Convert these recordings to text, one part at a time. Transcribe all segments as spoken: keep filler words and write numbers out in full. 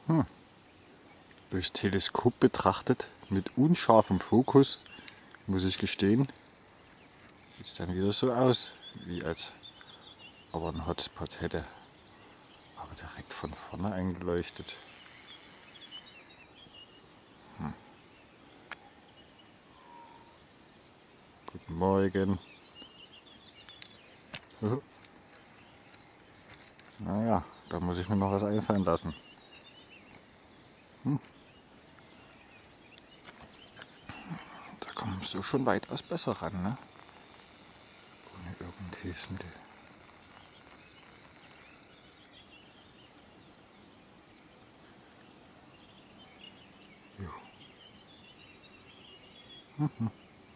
Hm. Durchs Teleskop betrachtet, mit unscharfem Fokus, muss ich gestehen, sieht es dann wieder so aus, wie als ob er einen Hotspot hätte. Aber direkt von vorne eingeleuchtet. Hm. Guten Morgen. Oh. Naja, da muss ich mir noch was einfallen lassen. Hm. Da kommst du schon weitaus besser ran, ne? Ohne irgendein Hilfsmittel. Jo. Mhm.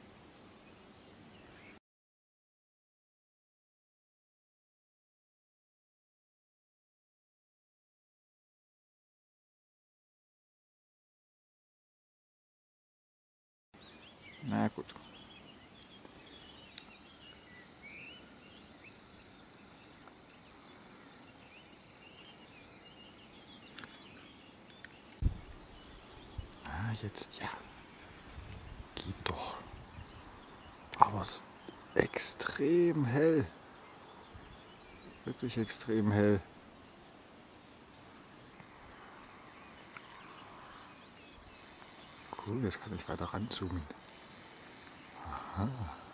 Na gut. Ah, jetzt ja. Geht doch. Aber es ist extrem hell. Wirklich extrem hell. Cool, jetzt kann ich weiter ranzoomen. Aha.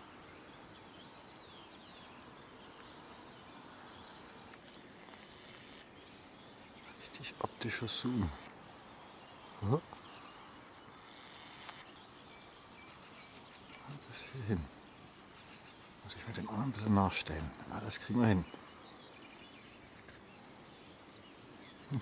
Richtig optischer Zoom. Oh. Bis hierhin. Muss ich mit dem anderen ein bisschen nachstellen. Ah, das kriegen wir hin. Hm.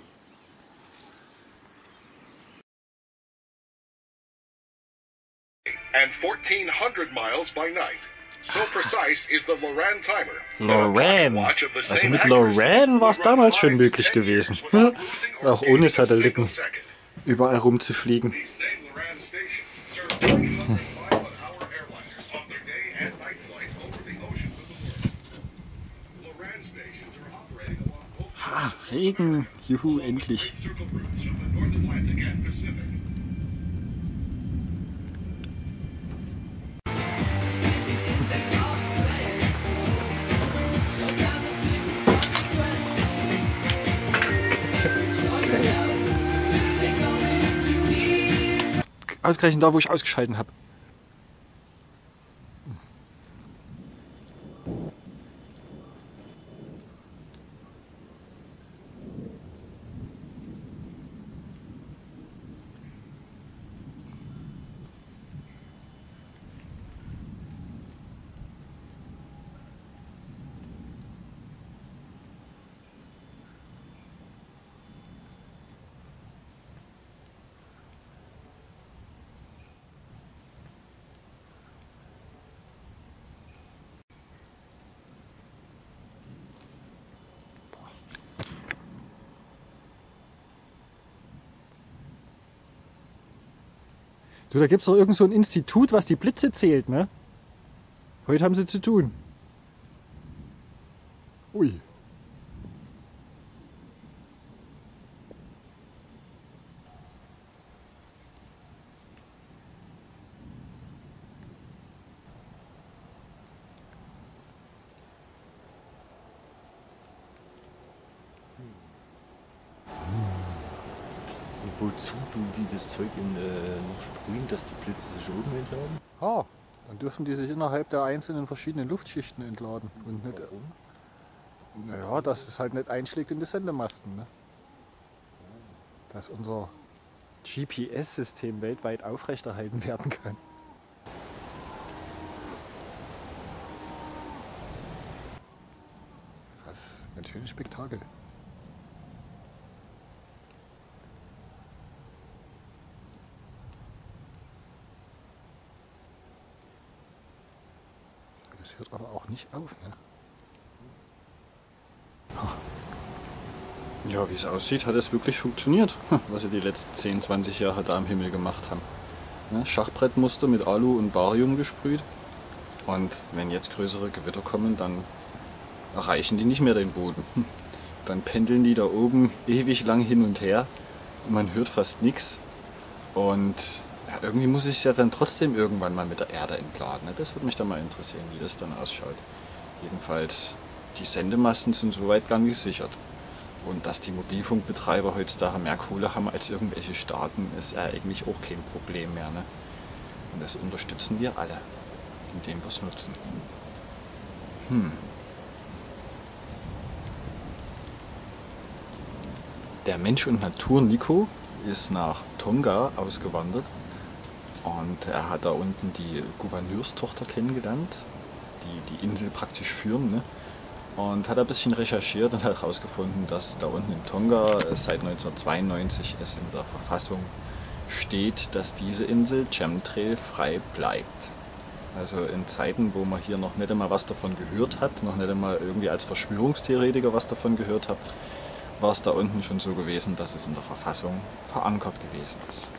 And fourteen hundred miles by night. So precise is the Loran timer. Loran. Also mit Loran war es damals schon möglich gewesen. Auch ohne Satelliten überall rumzufliegen. Ha, Regen. Juhu, endlich. Ausgerechnet da, wo ich ausgeschalten habe. Du, da gibt es doch irgend so ein Institut, was die Blitze zählt, ne? Heute haben sie zu tun. Ui. Wozu du dieses Zeug in, äh, noch sprühen, dass die Blitze sich oben entladen? Ah, dann dürfen die sich innerhalb der einzelnen verschiedenen Luftschichten entladen. Und nicht, Warum? naja, dass es halt nicht einschlägt in die Sendemasten. Ne? Dass unser G P S-System weltweit aufrechterhalten werden kann. Krass, ganz schönes Spektakel. Das hört aber auch nicht auf, ne? Ja, wie es aussieht, hat es wirklich funktioniert, was sie die letzten zehn, zwanzig Jahre da am Himmel gemacht haben. Ne? Schachbrettmuster mit Alu und Barium gesprüht. Und wenn jetzt größere Gewitter kommen, dann erreichen die nicht mehr den Boden. Dann pendeln die da oben ewig lang hin und her man hört fast nichts. Und ja, irgendwie muss ich es ja dann trotzdem irgendwann mal mit der Erde entladen. Ne? Das würde mich dann mal interessieren, wie das dann ausschaut. Jedenfalls, die Sendemasten sind soweit gar nicht gesichert. Und dass die Mobilfunkbetreiber heutzutage mehr Kohle haben als irgendwelche Staaten, ist ja eigentlich auch kein Problem mehr. Ne? Und das unterstützen wir alle, indem wir es nutzen. Hm. Der Mensch und Natur Nico ist nach Tonga ausgewandert und er hat da unten die Gouverneurstochter kennengelernt, die die Insel praktisch führen, ne? Und hat ein bisschen recherchiert und hat herausgefunden, dass da unten in Tonga seit neunzehnhundertzweiundneunzig es in der Verfassung steht, dass diese Insel chemtrailfrei bleibt. Also in Zeiten, wo man hier noch nicht einmal was davon gehört hat, noch nicht einmal irgendwie als Verschwörungstheoretiker was davon gehört hat, war es da unten schon so gewesen, dass es in der Verfassung verankert gewesen ist.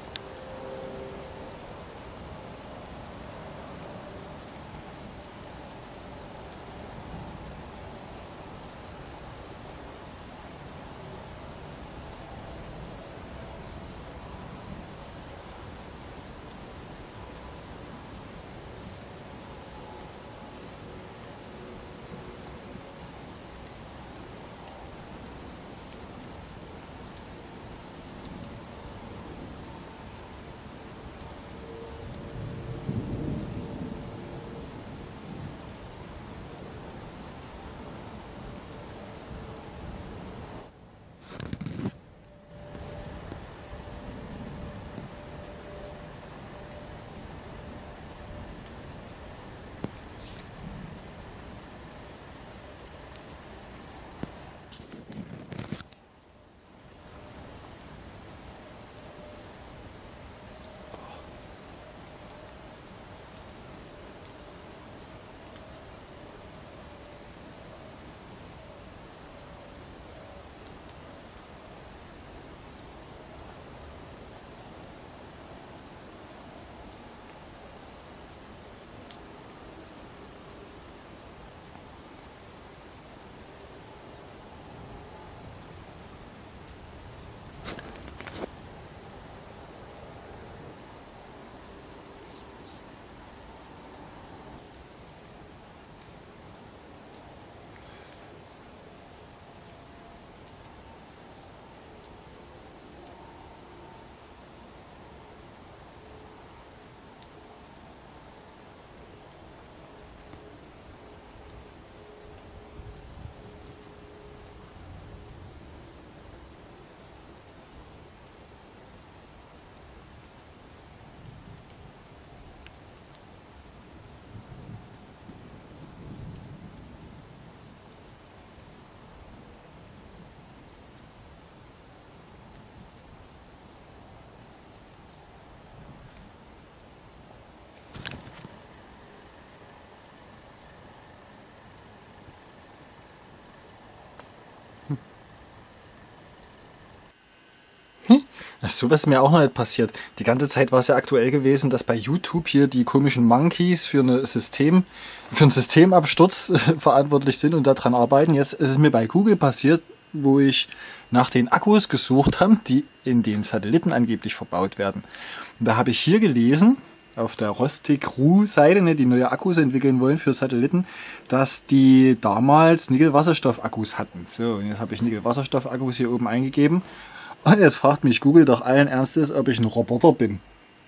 So was ist mir auch noch nicht passiert. Die ganze Zeit war es ja aktuell gewesen, dass bei YouTube hier die komischen Monkeys für, eine System, für einen Systemabsturz verantwortlich sind und daran arbeiten. Jetzt ist es mir bei Google passiert, wo ich nach den Akkus gesucht habe, die in den Satelliten angeblich verbaut werden. Und da habe ich hier gelesen, auf der Rostic-Ru-Seite, ne, die neue Akkus entwickeln wollen für Satelliten, dass die damals Nickel-Wasserstoff-Akkus hatten. So, und jetzt habe ich Nickel-Wasserstoff-Akkus hier oben eingegeben. Und jetzt fragt mich Google doch allen Ernstes, ob ich ein Roboter bin.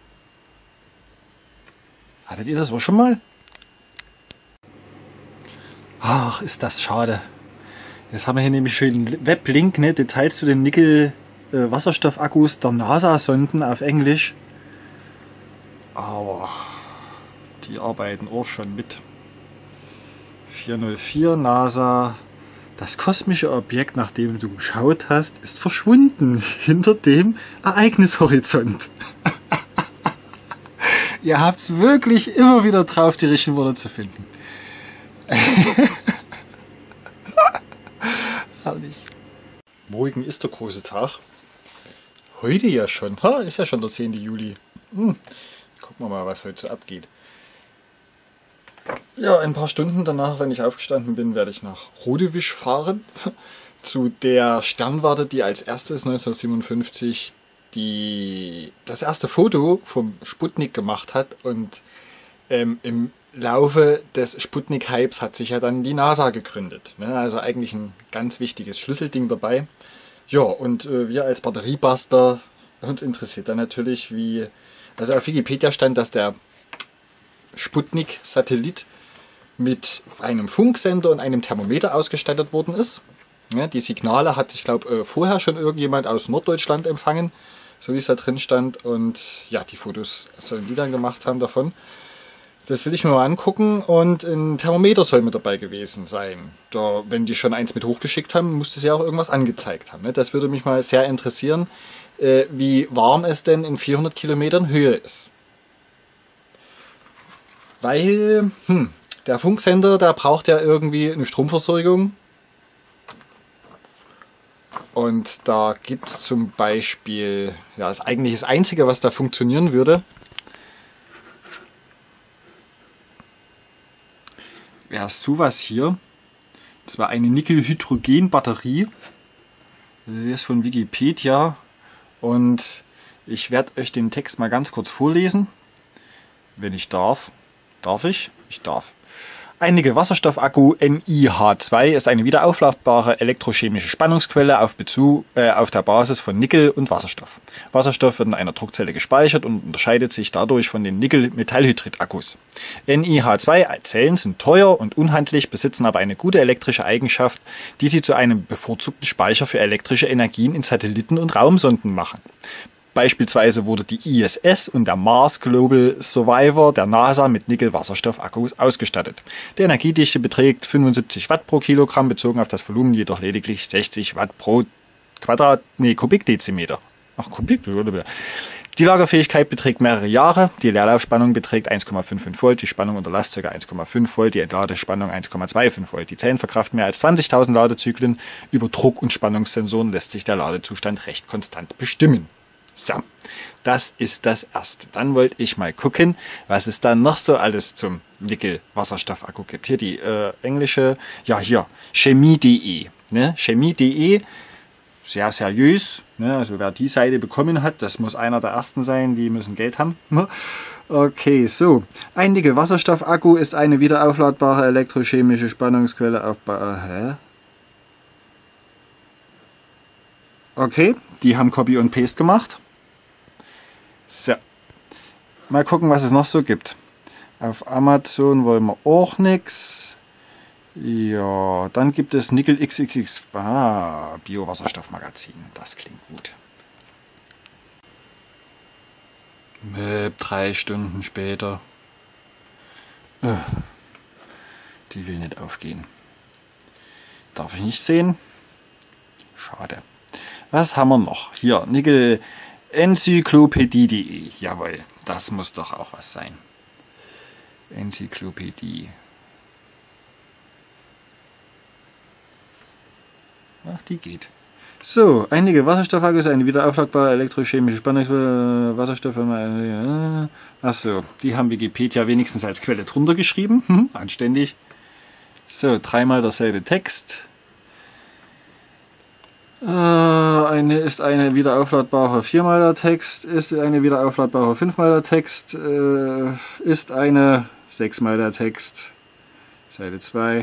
Hattet ihr das auch schon mal? Ach, ist das schade. Jetzt haben wir hier nämlich schön einen Weblink, ne? Details zu den Nickel-Wasserstoff-Akkus der NASA-Sonden auf Englisch. Aber die arbeiten auch schon mit. vierhundertvier NASA. Das kosmische Objekt, nach dem du geschaut hast, ist verschwunden hinter dem Ereignishorizont. Ihr habt es wirklich immer wieder drauf, die richtigen Worte zu finden. Herrlich. Morgen ist der große Tag. Heute ja schon. Ha, ist ja schon der zehnte Juli. Hm. Gucken wir mal, was heute so abgeht. Ja, ein paar Stunden danach, wenn ich aufgestanden bin, werde ich nach Rodewisch fahren. Zu der Sternwarte, die als erstes neunzehnhundertsiebenundfünfzig die, das erste Foto vom Sputnik gemacht hat und ähm, im Laufe des Sputnik-Hypes hat sich ja dann die NASA gegründet. Ne? Also eigentlich ein ganz wichtiges Schlüsselding dabei. Ja, und äh, wir als Batteriebuster, uns interessiert dann natürlich, wie... Also auf Wikipedia stand, dass der Sputnik-Satellit mit einem Funksender und einem Thermometer ausgestattet worden ist. Ja, die Signale hat, ich glaube, äh, vorher schon irgendjemand aus Norddeutschland empfangen, so wie es da drin stand. Und ja, die Fotos sollen die dann gemacht haben davon. Das will ich mir mal angucken und ein Thermometer soll mit dabei gewesen sein. Da, wenn die schon eins mit hochgeschickt haben, musste sie auch irgendwas angezeigt haben. Ne? Das würde mich mal sehr interessieren, äh, wie warm es denn in vierhundert Kilometern Höhe ist. Weil hm, der Funksender, der braucht ja irgendwie eine Stromversorgung. Und da gibt es zum Beispiel, ja, das eigentlich das Einzige, was da funktionieren würde, wäre sowas hier. Das war eine Nickel-Hydrogen-Batterie. Das ist von Wikipedia. Und ich werde euch den Text mal ganz kurz vorlesen. Wenn ich darf. Darf ich? Ich darf. Ein Nickel-Wasserstoff-Akku N I H zwei ist eine wiederaufladbare elektrochemische Spannungsquelle auf, Bezug, äh, auf der Basis von Nickel und Wasserstoff. Wasserstoff wird in einer Druckzelle gespeichert und unterscheidet sich dadurch von den Nickel-Metallhydrid-Akkus. N I H zwei Zellen sind teuer und unhandlich, besitzen aber eine gute elektrische Eigenschaft, die sie zu einem bevorzugten Speicher für elektrische Energien in Satelliten und Raumsonden machen. Beispielsweise wurde die I S S und der Mars Global Survivor der NASA mit Nickel-Wasserstoff-Akkus ausgestattet. Die Energiedichte beträgt fünfundsiebzig Watt pro Kilogramm, bezogen auf das Volumen jedoch lediglich sechzig Watt pro Quadrat, nee, Kubikdezimeter. Ach, Kubik, oder? Die Lagerfähigkeit beträgt mehrere Jahre, die Leerlaufspannung beträgt eins Komma fünfundfünfzig Volt, die Spannung unter Last ca. eins Komma fünf Volt, die Entladespannung eins Komma fünfundzwanzig Volt. Die Zellen verkraften mehr als zwanzigtausend Ladezyklen. Über Druck- und Spannungssensoren lässt sich der Ladezustand recht konstant bestimmen. So, das ist das Erste. Dann wollte ich mal gucken, was es da noch so alles zum Nickel-Wasserstoff-Akku gibt. Hier die äh, englische, ja hier, chemie punkt de. Ne? chemie punkt de, sehr seriös. Ne? Also wer die Seite bekommen hat, das muss einer der Ersten sein, die müssen Geld haben. Okay, so. Ein Nickel-Wasserstoff-Akku ist eine wiederaufladbare elektrochemische Spannungsquelle auf... Ba Hä? Okay, die haben Copy und Paste gemacht. So, mal gucken, was es noch so gibt. Auf Amazon wollen wir auch nichts. Ja, dann gibt es Nickel X X X. Ah, Biowasserstoffmagazin. Das klingt gut. Möb, drei Stunden später. Äh, die will nicht aufgehen. Darf ich nicht sehen? Schade. Was haben wir noch? Hier, Nickel Enzyklopädie punkt de. Jawohl, das muss doch auch was sein. Enzyklopädie. Ach, die geht. So, einige Wasserstoffakkus, eine wiederaufladbare elektrochemische Spannungsquelle, Wasserstoff. Achso, die haben Wikipedia wenigstens als Quelle drunter geschrieben. Hm, anständig. So, dreimal derselbe Text. Eine ist eine wiederaufladbare viermaler Text, ist eine wiederaufladbare fünfmaler Text, äh, ist eine sechsmaler Text, Seite zwei.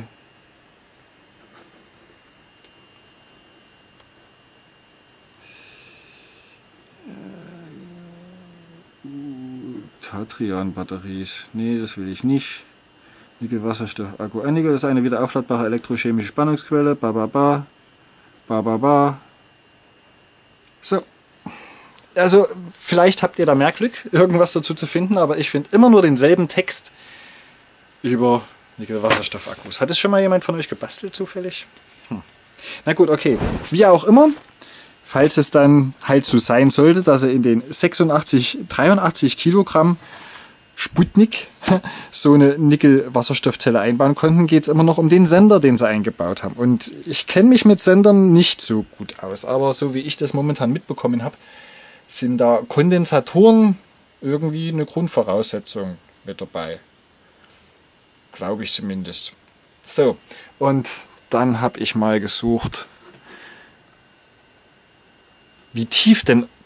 Tatrian-Batteries, nee, das will ich nicht. Nickel-Wasserstoff-Akku. Ein Nickel ist eine wiederaufladbare elektrochemische Spannungsquelle, ba ba ba. Ba, ba, ba. So. Also, vielleicht habt ihr da mehr Glück, irgendwas dazu zu finden, aber ich finde immer nur denselben Text über Nickel-Wasserstoff-Akkus. Hat es schon mal jemand von euch gebastelt, zufällig? Hm. Na gut, okay. Wie auch immer, falls es dann halt so sein sollte, dass ihr in den sechsundachtzig, dreiundachtzig Kilogramm Sputnik so eine Nickel-Wasserstoffzelle einbauen konnten, geht es immer noch um den Sender, den sie eingebaut haben. Und ich kenne mich mit Sendern nicht so gut aus, aber so wie ich das momentan mitbekommen habe, sind da Kondensatoren irgendwie eine Grundvoraussetzung mit dabei. Glaube ich zumindest. So, und dann habe ich mal gesucht, wie tief denn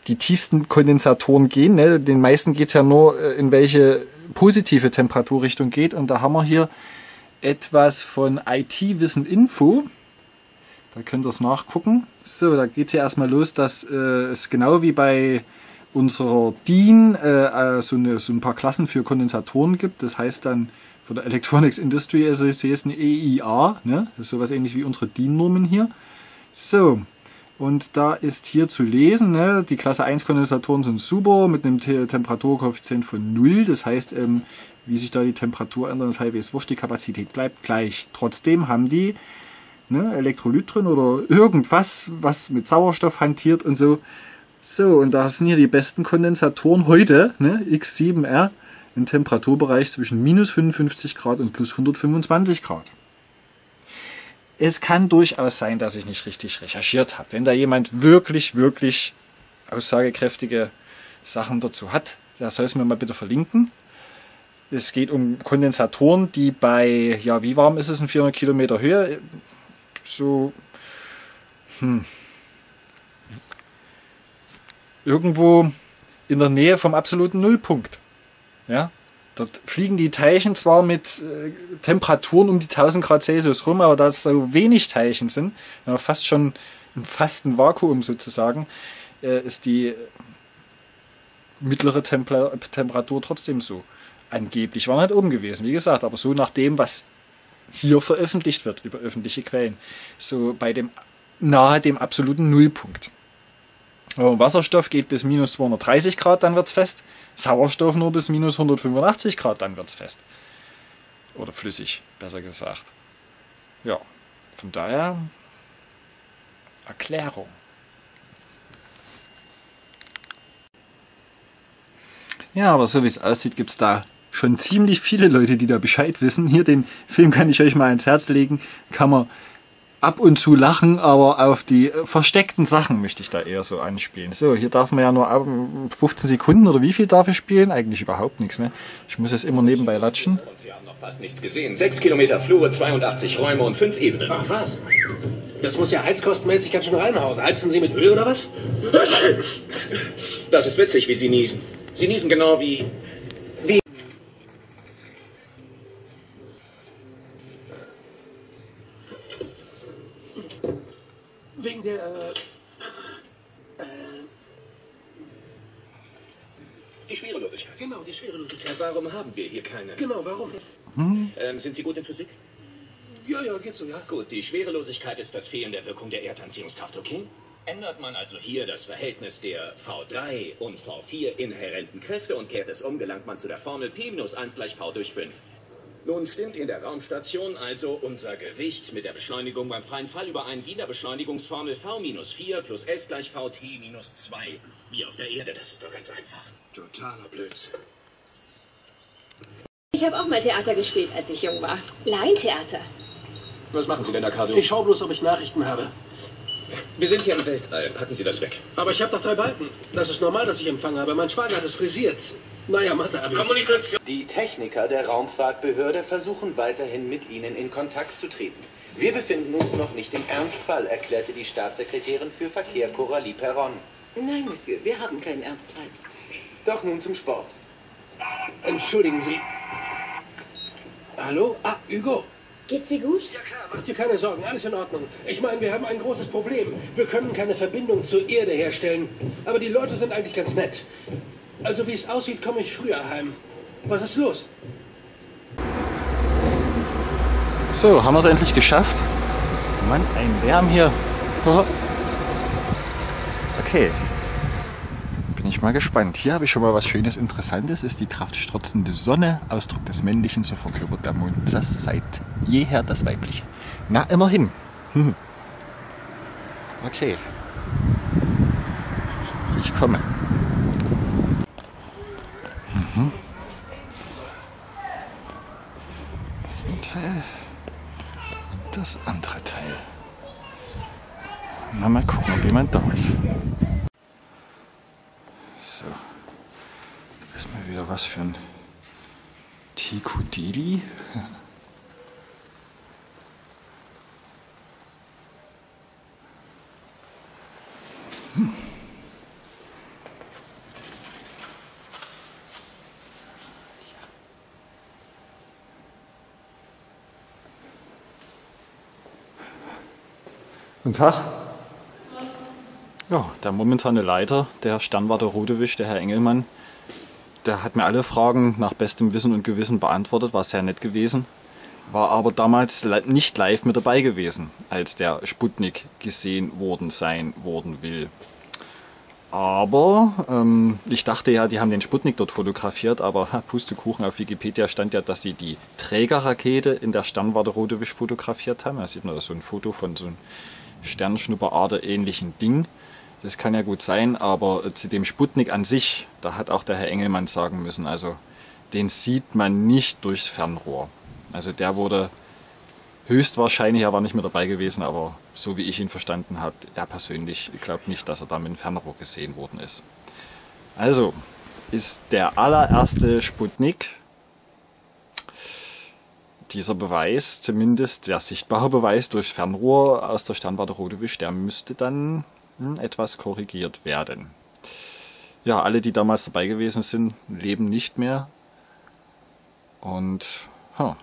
die tiefsten Kondensatoren gehen. Ne? Den meisten geht es ja nur, in welche positive Temperaturrichtung geht. Und da haben wir hier etwas von I T-Wissen Info. Da könnt ihr es nachgucken. So, da geht es ja erstmal los, dass äh, es genau wie bei unserer D I N äh, so, eine, so ein paar Klassen für Kondensatoren gibt. Das heißt dann von der Electronics Industry Association E I A. Ne? Das ist sowas ähnlich wie unsere D I N-Normen hier. So. Und da ist hier zu lesen, ne, die Klasse eins Kondensatoren sind super mit einem Te Temperaturkoeffizient von null. Das heißt, ähm, wie sich da die Temperatur ändert, ist halbwegs wurscht, die Kapazität bleibt gleich. Trotzdem haben die ne, Elektrolyt drin oder irgendwas, was mit Sauerstoff hantiert und so. So, und da sind hier die besten Kondensatoren heute, ne, X sieben R, im Temperaturbereich zwischen minus fünfundfünfzig Grad und plus hundertfünfundzwanzig Grad. Es kann durchaus sein, dass ich nicht richtig recherchiert habe. Wenn da jemand wirklich, wirklich aussagekräftige Sachen dazu hat, der soll es mir mal bitte verlinken. Es geht um Kondensatoren, die bei, ja, wie warm ist es in vierhundert Kilometer Höhe? So, hm, irgendwo in der Nähe vom absoluten Nullpunkt. Ja? Dort fliegen die Teilchen zwar mit äh, Temperaturen um die tausend Grad Celsius rum, aber da es so wenig Teilchen sind, ja, fast schon im fasten Vakuum sozusagen, äh, ist die mittlere Templa Temperatur trotzdem so. Angeblich war nicht oben gewesen, wie gesagt, aber so nach dem, was hier veröffentlicht wird über öffentliche Quellen, so bei dem nahe dem absoluten Nullpunkt. Aber Wasserstoff geht bis minus zweihundertdreißig Grad, dann wird es fest. Sauerstoff nur bis minus hundertfünfundachtzig Grad, dann wird es fest. Oder flüssig, besser gesagt. Ja, von daher Erklärung. Ja, aber so wie es aussieht, gibt es da schon ziemlich viele Leute, die da Bescheid wissen. Hier den Film kann ich euch mal ans Herz legen. Kann man ab und zu lachen, aber auf die versteckten Sachen möchte ich da eher so anspielen. So, hier darf man ja nur fünfzehn Sekunden oder wie viel darf ich spielen? Eigentlich überhaupt nichts, ne? Ich muss jetzt immer nebenbei latschen. Und Sie haben noch fast nichts gesehen. Sechs Kilometer Flure, zweiundachtzig Räume und fünf Ebenen. Ach was? Das muss ja heizkostenmäßig ganz schön reinhauen. Heizen Sie mit Öl oder was? Das ist witzig, wie Sie niesen. Sie niesen genau wie... wie... Wegen der... Äh, Die Schwerelosigkeit. genau, die Schwerelosigkeit. Warum haben wir hier keine? Genau, warum? Ähm, sind Sie gut in Physik? Ja, ja, geht so, ja. Gut, die Schwerelosigkeit ist das Fehlen der Wirkung der Erdanziehungskraft, okay? Ändert man also hier das Verhältnis der V drei und V vier inhärenten Kräfte und kehrt es um, gelangt man zu der Formel P minus eins gleich V durch fünf. Nun stimmt in der Raumstation also unser Gewicht mit der Beschleunigung beim freien Fall überein wie in der Beschleunigungsformel V minus vier plus S gleich V T minus zwei. Wie auf der Erde, das ist doch ganz einfach. Totaler Blödsinn. Ich habe auch mal Theater gespielt, als ich jung war. Laientheater. Was machen Sie denn da, Cardo? Ich schau bloß, ob ich Nachrichten habe. Wir sind hier im Weltall. Packen Sie das weg. Aber ich habe doch drei Balken. Das ist normal, dass ich Empfang habe. Mein Schwager hat es frisiert. Naja, Mathe, aber... Kommunikation. Die Techniker der Raumfahrtbehörde versuchen weiterhin mit Ihnen in Kontakt zu treten. Wir befinden uns noch nicht im Ernstfall, erklärte die Staatssekretärin für Verkehr Coralie Perron. Nein, Monsieur, wir haben keinen Ernstfall. Doch nun zum Sport. Entschuldigen Sie. Hallo? Ah, Hugo. Geht's dir gut? Ja klar, mach dir keine Sorgen, alles in Ordnung. Ich meine, wir haben ein großes Problem. Wir können keine Verbindung zur Erde herstellen. Aber die Leute sind eigentlich ganz nett. Also wie es aussieht, komme ich früher heim. Was ist los? So, haben wir es endlich geschafft. Mann, ein Lärm hier. Okay. Bin ich mal gespannt. Hier habe ich schon mal was Schönes, Interessantes. Ist die kraftstrotzende Sonne. Ausdruck des Männlichen, so verkörpert der Mond das seit jeher das Weibliche. Na, immerhin. Hm. Okay. Ich komme. Mhm. Ein Teil und das andere Teil. Na, mal gucken, ob jemand da ist. So. Das ist mal wieder was für ein Tikudili. Hm. Guten Tag. Ja, der momentane Leiter der Sternwarte Rodewisch, der Herr Engelmann, der hat mir alle Fragen nach bestem Wissen und Gewissen beantwortet, war sehr nett gewesen. War aber damals nicht live mit dabei gewesen, als der Sputnik gesehen worden sein worden will. Aber ähm, ich dachte ja, die haben den Sputnik dort fotografiert, aber ha, Pustekuchen, auf Wikipedia stand ja, dass sie die Trägerrakete in der Sternwarte Rodewisch fotografiert haben. Da sieht man da so ein Foto von so einem Sternschnupperader ähnlichen Ding. Das kann ja gut sein, aber zu dem Sputnik an sich, da hat auch der Herr Engelmann sagen müssen, also den sieht man nicht durchs Fernrohr. Also der wurde höchstwahrscheinlich, er war nicht mehr dabei gewesen, aber so wie ich ihn verstanden habe, er persönlich, ich glaube nicht, dass er da mit dem Fernrohr gesehen worden ist. Also ist der allererste Sputnik, dieser Beweis, zumindest der sichtbare Beweis durchs Fernrohr aus der Sternwarte Rodewisch, der müsste dann hm, etwas korrigiert werden. Ja, alle, die damals dabei gewesen sind, leben nicht mehr. Und huh,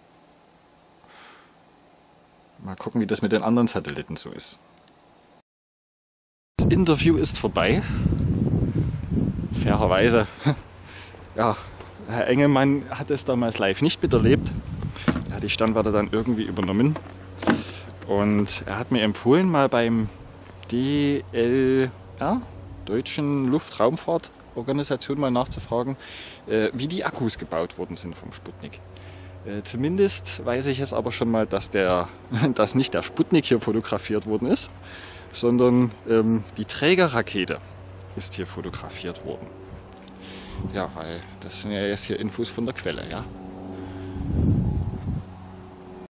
mal gucken, wie das mit den anderen Satelliten so ist. Das Interview ist vorbei. Fairerweise. Ja, Herr Engelmann hat es damals live nicht miterlebt. Er hat die Sternwarte dann irgendwie übernommen. Und er hat mir empfohlen, mal beim D L R, Deutschen Luftraumfahrtorganisation, mal nachzufragen, äh, wie die Akkus gebaut worden sind vom Sputnik. Äh, zumindest weiß ich es aber schon mal, dass, der, dass nicht der Sputnik hier fotografiert worden ist, sondern ähm, die Trägerrakete ist hier fotografiert worden. Ja, weil das sind ja jetzt hier Infos von der Quelle, ja.